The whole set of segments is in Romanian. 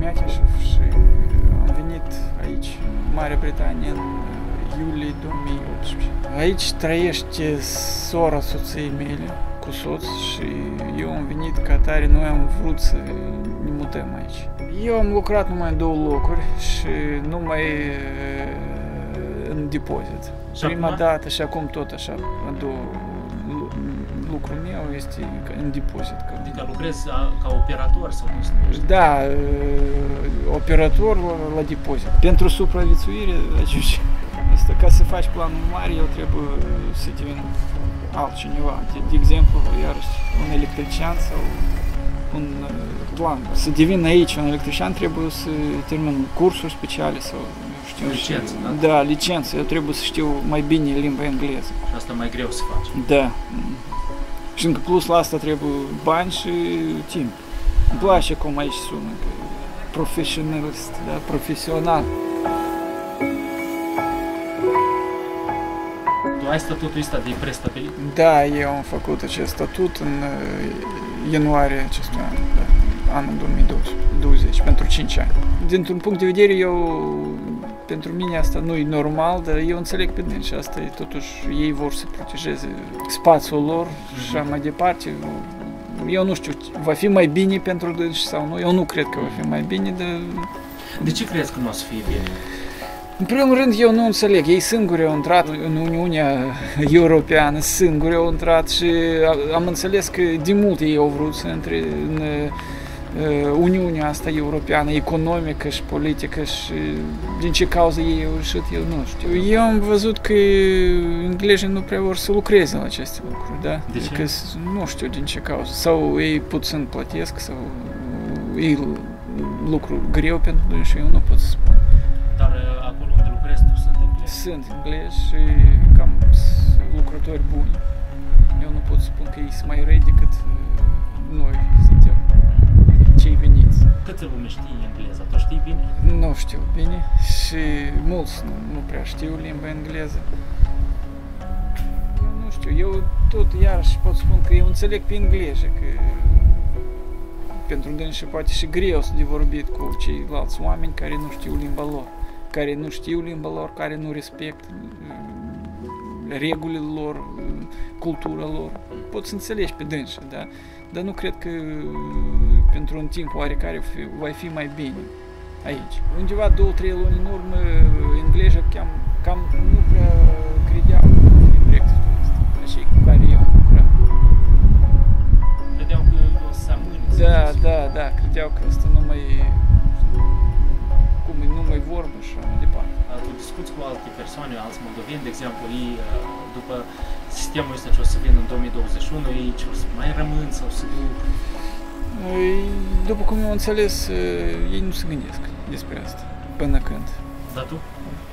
Meacheșov și am venit aici, Marea Britanie, în iulie 2018. Aici trăiește sora soției mele cu soț și eu am venit ca tare, noi am vrut să ne mutăm aici. Eu am lucrat numai în 2 locuri și numai în depozit. Prima dată și acum tot așa, lucrul meu este în depozit. Adică lucrezi ca operator sau cum se numește? Da, operator la depozit. Pentru supraviețuire, asta, ca să faci planul mare, eu trebuie să devin altcineva. De exemplu, iarăși, un electrician sau un plan. Să devin aici un electrician trebuie să termin cursuri speciale sau licență, da? Da, licență. Eu trebuie să știu mai bine limba engleză. Și asta mai greu să faci. Da. Și încă plus la asta trebuie bani și timp. Îmi place cum aici sună, profesionalist, da, profesional. Tu ai statutul ăsta de prestabilit? Da, eu am făcut acest statut în ianuarie acestui an, da, anul 2020, pentru 5 ani. Dintr-un punct de vedere, pentru mine asta nu e normal, dar eu înțeleg pe dâns și asta e totuși, ei vor să protejeze spațiul lor și mai departe. Eu nu știu, va fi mai bine pentru dâns sau nu, eu nu cred că va fi mai bine, dar... De ce crezi că nu o să fie bine? În primul rând, eu nu înțeleg. Ei singuri au intrat în Uniunea Europeană, singuri au intrat și am înțeles că de mult ei au vrut să intre în Uniunea asta Europeană, economică și politică și din ce cauză ei au ieșit, eu nu știu. Eu am văzut că englezii nu prea vor să lucreze la aceste lucruri, da? De ce? Că nu știu din ce cauză. Sau ei puțin plătesc, sau e lucru greu pentru noi și eu nu pot să spun. Dar acolo unde lucrezi tu sunt englezi? Sunt englezi și cam lucrători buni. Eu nu pot spune că ei sunt mai răi decât noi suntem cei veniți. Câte lume știi engleza? Tu știi bine? Nu știu bine și mulți nu prea știu limba engleză. Eu nu știu, eu tot iarăși pot spune că eu înțeleg pe engleză, că pentru dânsi poate și greu să de vorbit cu ceilalți oameni care nu știu limba lor. Care nu știu limba lor, care nu respectă regulile lor, cultura lor. Poți să înțelegi pe dânsi, da? Dar nu cred că pentru un timp oarecare va fi mai bine aici. Undeva 2-3 luni în urmă, englezii cam nu prea credeau în Brexitul ăsta, așa cu care eu am lucrat. Credeau că o să amâne. Da, credeau că asta nu mai vorbă și mai departe. Tu discuți cu alte persoane, alți moldoveni, de exemplu, ei, după sistemul ăsta ce o să vină în 2021, ei ce o să mai rămân sau să duc? După cum eu înțeles, ei nu se gândesc despre asta, până când. Dar tu?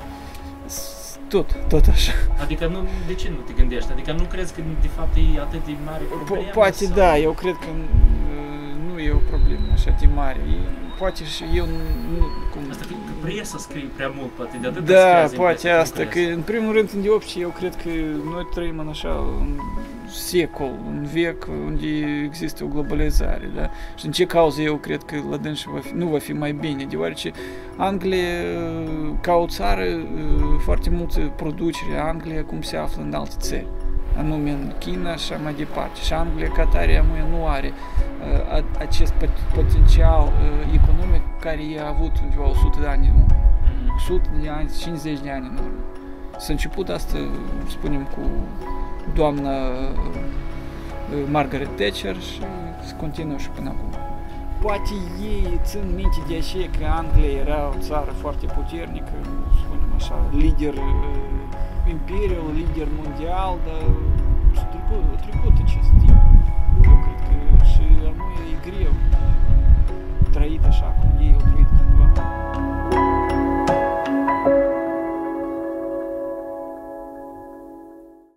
Tot așa. Adică de ce nu te gândești? Adică nu crezi că de fapt e atât de mare problemă? Poate sau? Da, eu cred că nu e o problemă așa de mare. Poate și eu nu... Asta că presa scrie prea mult, poate de atât. Da, poate asta, că în primul rând, de obicei, eu cred că noi trăim în așa un secol, un vec unde există o globalizare, da? Și în ce cauză eu cred că la dânsi nu va fi mai bine, deoarece Anglia, ca o țară, foarte multă producere, Anglia cum se află în alte țări, anume în China și mai departe. Și Anglia, ca tare, nu are acest potențial economic care i-a avut undeva 100 de ani în urmă. 100 de ani, 50 de ani în urmă. S-a început asta, spunem, cu doamna Margaret Thatcher și se continuă și până acum. Poate ei țin minte de aceea că Anglia era o țară foarte puternică, spunem așa, lider imperial, lider mondial, dar a trecut acest timp. Eu cred că și la noi e greu trăit așa cum ei